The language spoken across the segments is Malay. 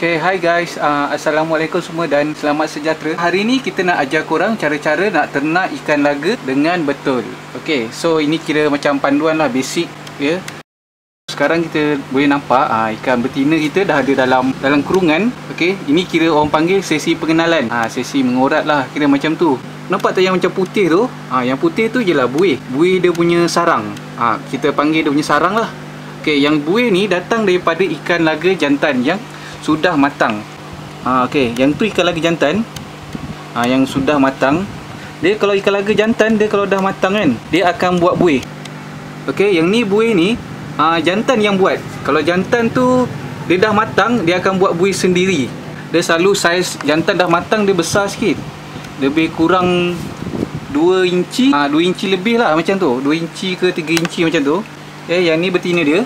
Okay, hi guys, Assalamualaikum semua dan selamat sejahtera. Hari ni kita nak ajar korang cara-cara nak ternak ikan laga dengan betul. Okay, so ini kira macam panduan lah, basic ya. Sekarang kita boleh nampak ikan betina kita dah ada dalam kurungan. Okay, ini kira orang panggil sesi pengenalan, sesi mengorat lah, kira macam tu. Nampak tak yang macam putih tu? Yang putih tu je lah buih. Buih dia punya sarang. Kita panggil dia punya sarang lah. Okay, yang buih ni datang daripada ikan laga jantan yang sudah matang. Okey, yang tu ikan laga jantan. Yang sudah matang. Dia kalau ikan laga jantan, dia kalau dah matang kan, dia akan buat buih. Okey, yang ni buih ni jantan yang buat. Kalau jantan tu dia dah matang, dia akan buat buih sendiri. Dia selalu saiz jantan dah matang dia besar sikit. Lebih kurang 2 inci, 2 inci lebih lah macam tu. 2 inci ke 3 inci macam tu. Okay, yang ni betina dia.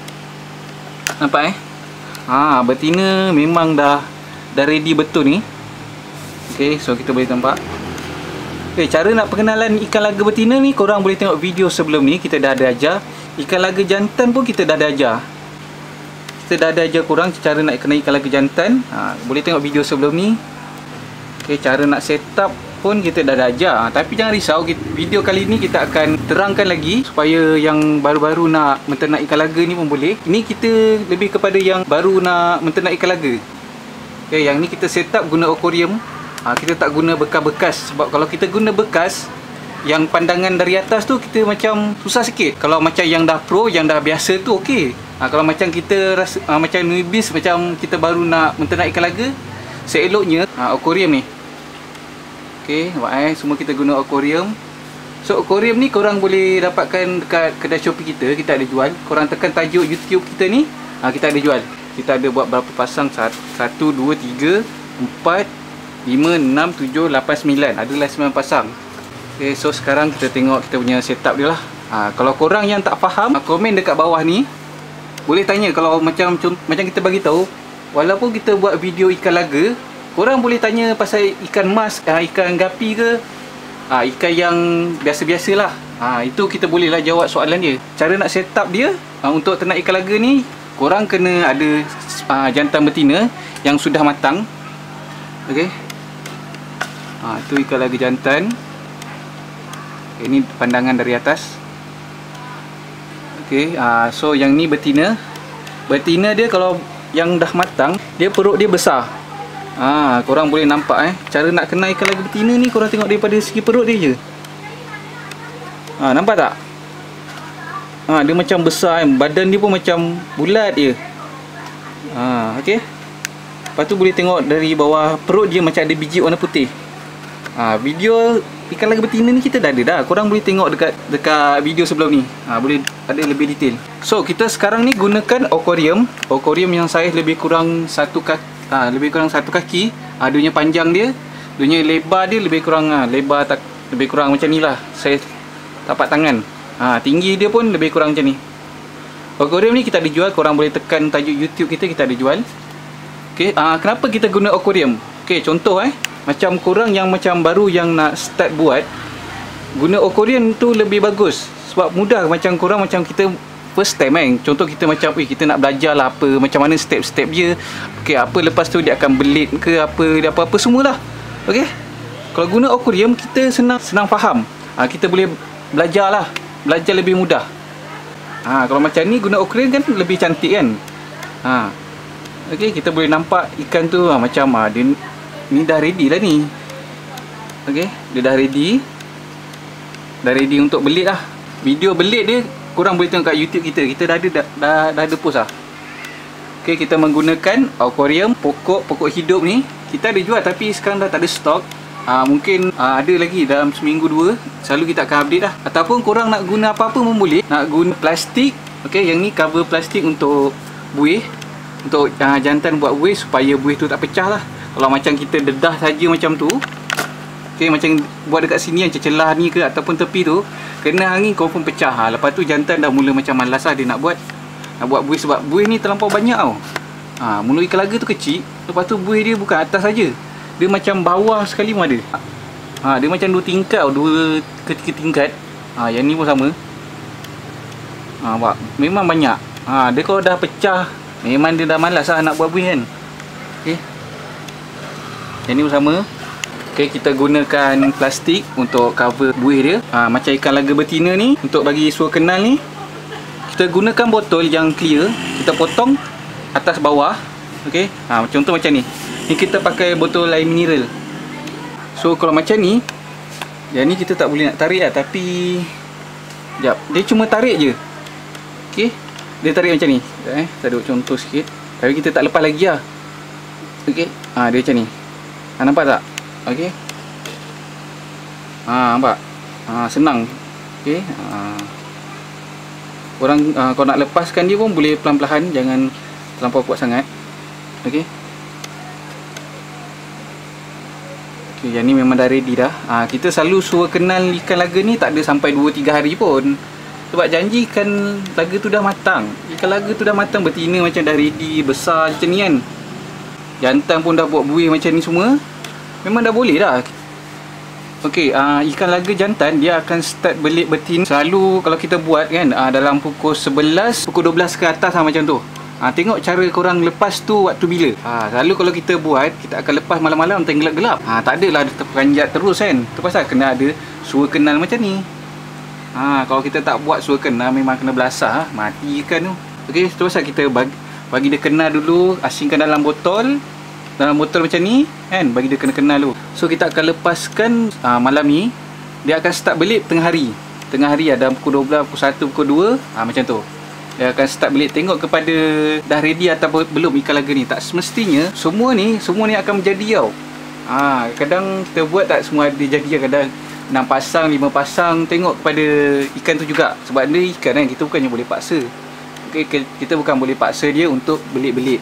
Nampak betina memang dah ready betul ni. Okay, so kita boleh nampak. Okay, cara nak perkenalan ikan laga betina ni, korang boleh tengok video sebelum ni. Kita dah ada ajar. Ikan laga jantan pun kita dah ada ajar. Kita dah ada ajar korang cara nak kena ikan laga jantan. Boleh tengok video sebelum ni. Okay, cara nak set up pun kita dah ada ajar. Tapi jangan risau, video kali ni kita akan terangkan lagi supaya yang baru-baru nak menternak ikan laga ni pun boleh. Ini kita lebih kepada yang baru nak menternak ikan laga. Okay, yang ni kita set up guna akuarium. Kita tak guna bekas-bekas. Sebab kalau kita guna bekas, yang pandangan dari atas tu kita macam susah sikit. Kalau macam yang dah pro, yang dah biasa tu okey. Kalau macam kita rasa macam newbies, macam kita baru nak menternak ikan laga, seeloknya akuarium ni. Okay, nampak semua kita guna akuarium. So akuarium ni korang boleh dapatkan dekat kedai Shopee kita. Kita ada jual. Korang tekan tajuk YouTube kita ni, kita ada jual. Kita ada buat berapa pasang? 1, 2, 3, 4, 5, 6, 7, 8, 9. Adalah 9 pasang. Okay, so sekarang kita tengok kita punya setup dia lah. Kalau korang yang tak faham, komen dekat bawah ni. Boleh tanya. Kalau macam kita bagi tahu, walaupun kita buat video ikan laga, korang boleh tanya pasal ikan mas, ikan gapi ke, ikan yang biasa-biasa lah. Itu kita bolehlah jawab soalan dia. Cara nak set up dia untuk ternak ikan laga ni, korang kena ada jantan betina yang sudah matang. Okey. Itu ikan laga jantan. Ini pandangan dari atas. Okey, so yang ni betina. Betina dia kalau yang dah matang, dia perut dia besar. Korang boleh nampak cara nak kenal ikan laga betina ni, korang tengok daripada segi perut dia je. Nampak tak? Dia macam besar badan dia pun macam bulat je. Okey. Lepas tu boleh tengok dari bawah perut dia macam ada biji warna putih. Video ikan laga betina ni kita dah ada dah. Korang boleh tengok dekat video sebelum ni. Boleh ada lebih detail. So kita sekarang ni gunakan akuarium. Akuarium yang saiz lebih kurang 1 kaki. Lebih kurang 1 kaki. Dia punya panjang dia, lebar dia lebih kurang lebih kurang macam ni lah, saiz tapak tangan. Tinggi dia pun lebih kurang macam ni. Akuarium ni kita ada jual. Korang boleh tekan tajuk YouTube kita ada jual. Okay, kenapa kita guna akuarium? Okay, contoh macam korang yang macam baru yang nak start buat, guna akuarium tu lebih bagus. Sebab mudah. Macam korang macam kita first time contoh kita macam kita nak belajar lah macam mana step-step dia. Okey, apa lepas tu dia akan belit ke apa semualah. Okey. Kalau guna akuarium kita senang faham. Kita boleh belajar lebih mudah. Kalau macam ni guna akuarium kan lebih cantik kan. Okey, kita boleh nampak ikan tu macam dia ni dah ready lah ni. Okey, dia dah ready. Dah ready untuk belit lah. Video belit dia korang boleh tengok kat YouTube kita. Kita dah ada post lah. Okay, kita menggunakan akuarium pokok hidup ni. Kita ada jual tapi sekarang dah tak ada stok. Mungkin ada lagi dalam seminggu 2. Selalu kita akan update lah. Ataupun korang nak guna apa-apa pun boleh. Nak guna plastik. Okay, yang ni cover plastik untuk buih. Untuk jantan buat buih supaya buih tu tak pecah lah. Kalau macam kita dedah saja macam tu, okay, macam buat dekat sini macam celah ni ke ataupun tepi tu, kena angin confirm pecah. Lepas tu jantan dah mula macam malas lah dia nak buat buih. Sebab buih ni terlampau banyak tau. Mulut ikan laga tu kecil. Lepas tu buih dia bukan atas saja, dia macam bawah sekali pun ada. Dia macam 2 tingkat, 2 ke 3 tingkat. Yang ni pun sama. Memang banyak. Dia kalau dah pecah, memang dia dah malas lah nak buat buih kan. Okey. Yang ni sama. Okey, kita gunakan plastik untuk cover buih dia. Macam ikan laga betina ni, untuk bagi suara kenal ni, kita gunakan botol yang clear. Kita potong atas bawah. Okey. Contoh macam ni. Ni kita pakai botol air mineral. So kalau macam ni, yang ni kita tak boleh nak tarik lah, tapi sekejap, dia cuma tarik je. Okey. Dia tarik macam ni. Saya duk contoh sikit. Tapi kita tak lepas lagi lah. Okey. Dia macam ni. Nampak tak? Okey. Nampak? Senang. Okey. Korang kalau nak lepaskan dia pun boleh pelan-pelan, jangan terlampau kuat sangat. Okey. Okey, yang ni memang dah ready dah. Kita selalu suruh kenal ikan laga ni tak ada sampai 2-3 hari pun. Sebab janji ikan laga tu dah matang. Ikan laga tu dah matang, betina macam dah ready, besar macam ni kan. Jantan pun dah buat buih macam ni semua. Memang dah boleh dah. Okey, ikan laga jantan dia akan start belit betina selalu kalau kita buat kan dalam pukul 11, pukul 12 ke atas macam tu. Tengok cara korang lepas tu waktu bila. Selalu kalau kita buat, kita akan lepas malam-malam time gelap-gelap. Tak adalah terperanjat terus kan. Tu pasal kena ada suara kenal macam ni. Kalau kita tak buat suara kenal, memang kena belasah, mati ikan tu. Okey, tu pasal kita bagi dia kenal dulu, asingkan dalam botol. Dalam botol macam ni kan, bagi dia kena-kenal dulu. So kita akan lepaskan malam ni. Dia akan start belit tengah hari. Tengah hari ada pukul 12, pukul 1, pukul 2, macam tu. Dia akan start belit. Tengok kepada dah ready atau belum ikan laga ni. Tak semestinya semua ni akan menjadi tau. Kadang kita buat tak semua dia jadi. Kadang 6 pasang, 5 pasang. Tengok kepada ikan tu juga. Sebab dia ikan kan, kita bukannya boleh paksa. Okay, kita bukan boleh paksa dia untuk belit-belit.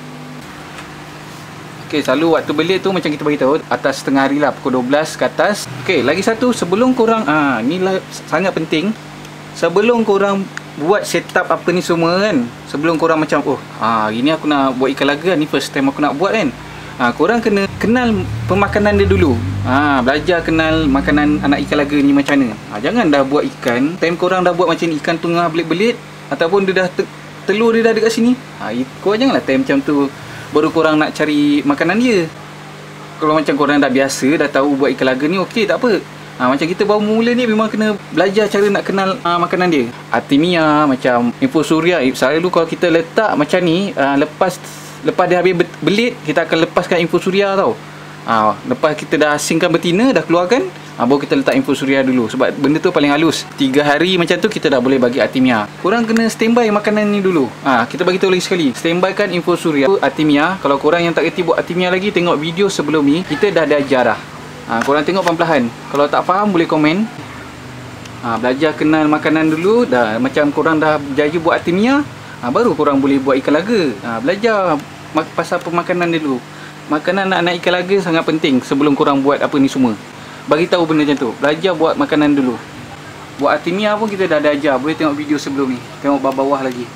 Okey, selalu waktu belit tu macam kita beritahu atas tengah hari lah, pukul 12 ke atas. Okey, lagi satu, sebelum korang ni lah sangat penting. Sebelum korang buat setup apa ni semua kan, sebelum korang macam hari ni aku nak buat ikan laga, ni first time aku nak buat kan. Korang kena kenal pemakanan dia dulu. Belajar kenal makanan anak ikan laga ni macam mana. Jangan dah buat ikan, time korang dah buat macam ni, ikan tengah belit-belit ataupun dia dah telur dia dah dekat sini. Korang janganlah time macam tu baru korang nak cari makanan dia. Kalau macam korang dah biasa, dah tahu buat ikan laga ni, okey, tak apa. Macam kita baru mula ni, memang kena belajar cara nak kenal makanan dia. Artemia, macam infusoria. Selalu kalau kita letak macam ni, lepas dia habis belit, kita akan lepaskan infusoria tau. Lepas kita dah asingkan betina, dah keluarkan, baru kita letak infusoria dulu. Sebab benda tu paling halus. 3 hari macam tu kita dah boleh bagi artemia. Korang kena standby makanan ni dulu. Kita bagi tahu lagi sekali, standby kan infusoria, artemia. Kalau korang yang tak kerti buat artemia lagi, tengok video sebelum ni, kita dah ada ajar dah. Korang tengok pelan-pelan. Kalau tak faham boleh komen. Belajar kenal makanan dulu. Dah macam korang dah berjaya buat artemia, baru korang boleh buat ikan laga. Belajar pasal pemakanan dia dulu. Makanan anak ikan laga sangat penting sebelum korang buat apa ni semua. Bagi tahu benda macam tu. Belajar buat makanan dulu. Buat artemia pun kita dah ada ajar. Boleh tengok video sebelum ni. Tengok bawah lagi.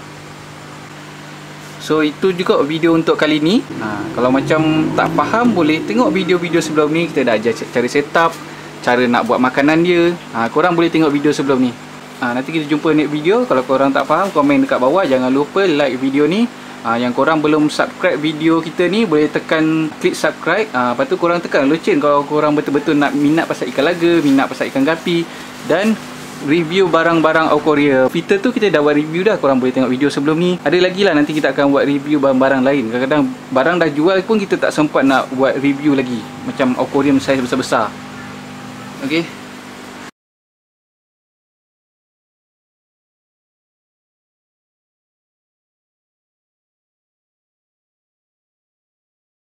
So itu juga video untuk kali ni. Kalau macam tak faham, boleh tengok video-video sebelum ni. Kita dah ajar cara setup, cara nak buat makanan dia. Korang boleh tengok video sebelum ni. Nanti kita jumpa next video. Kalau korang tak faham, komen dekat bawah. Jangan lupa like video ni. Yang korang belum subscribe video kita ni, boleh tekan klik subscribe. Lepas tu korang tekan loceng kalau korang betul-betul nak minat pasal ikan laga, minat pasal ikan gapi dan review barang-barang aquaria. Filter tu kita dah buat review dah. Korang boleh tengok video sebelum ni. Ada lagi lah, nanti kita akan buat review barang-barang lain. Kadang-kadang barang dah jual pun kita tak sempat nak buat review lagi. Macam aquarium size besar-besar. Okay.